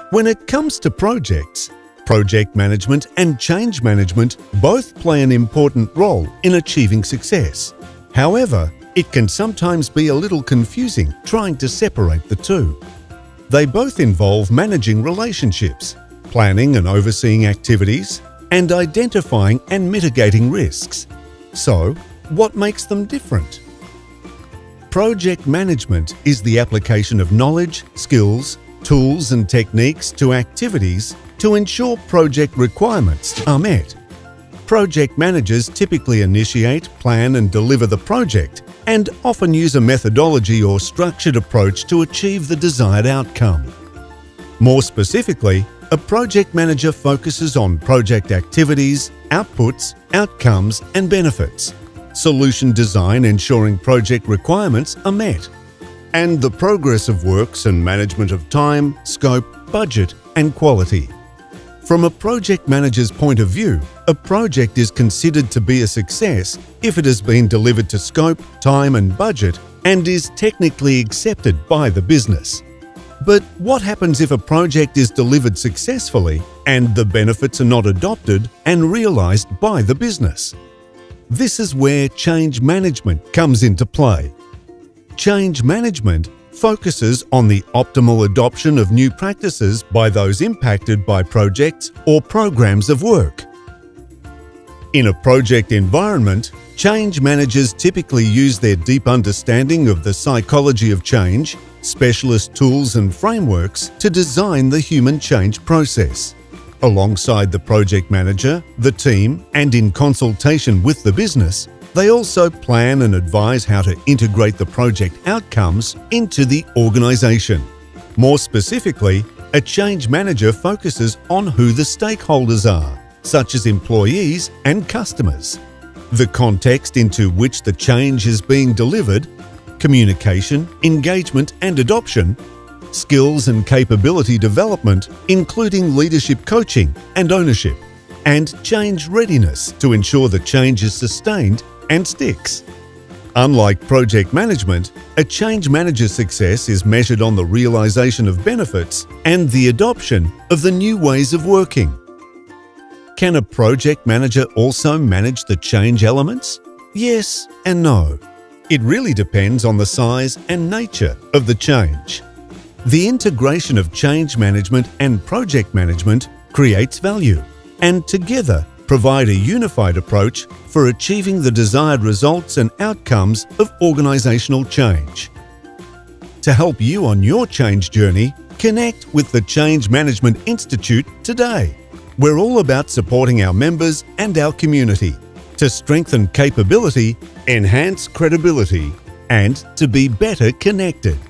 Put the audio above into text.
When it comes to projects, project management and change management both play an important role in achieving success. However, it can sometimes be a little confusing trying to separate the two. They both involve managing relationships, planning and overseeing activities, and identifying and mitigating risks. So, what makes them different? Project management is the application of knowledge, skills, tools and techniques to activities to ensure project requirements are met. Project managers typically initiate, plan and deliver the project and often use a methodology or structured approach to achieve the desired outcome. More specifically, a project manager focuses on project activities, outputs, outcomes and benefits, solution design ensuring project requirements are met, and the progress of works and management of time, scope, budget and quality. From a project manager's point of view, a project is considered to be a success if it has been delivered to scope, time and budget and is technically accepted by the business. But what happens if a project is delivered successfully and the benefits are not adopted and realized by the business? This is where change management comes into play. Change management focuses on the optimal adoption of new practices by those impacted by projects or programs of work. In a project environment, change managers typically use their deep understanding of the psychology of change, specialist tools and frameworks to design the human change process. Alongside the project manager, the team, and in consultation with the business, they also plan and advise how to integrate the project outcomes into the organization. More specifically, a change manager focuses on who the stakeholders are, such as employees and customers, the context into which the change is being delivered, communication, engagement and adoption, skills and capability development, including leadership coaching and ownership, and change readiness to ensure the change is sustained and sticks. Unlike project management, a change manager's success is measured on the realization of benefits and the adoption of the new ways of working. Can a project manager also manage the change elements? Yes and no. It really depends on the size and nature of the change. The integration of change management and project management creates value, and together provide a unified approach for achieving the desired results and outcomes of organizational change. To help you on your change journey, connect with the Change Management Institute today. We're all about supporting our members and our community to strengthen capability, enhance credibility, and to be better connected.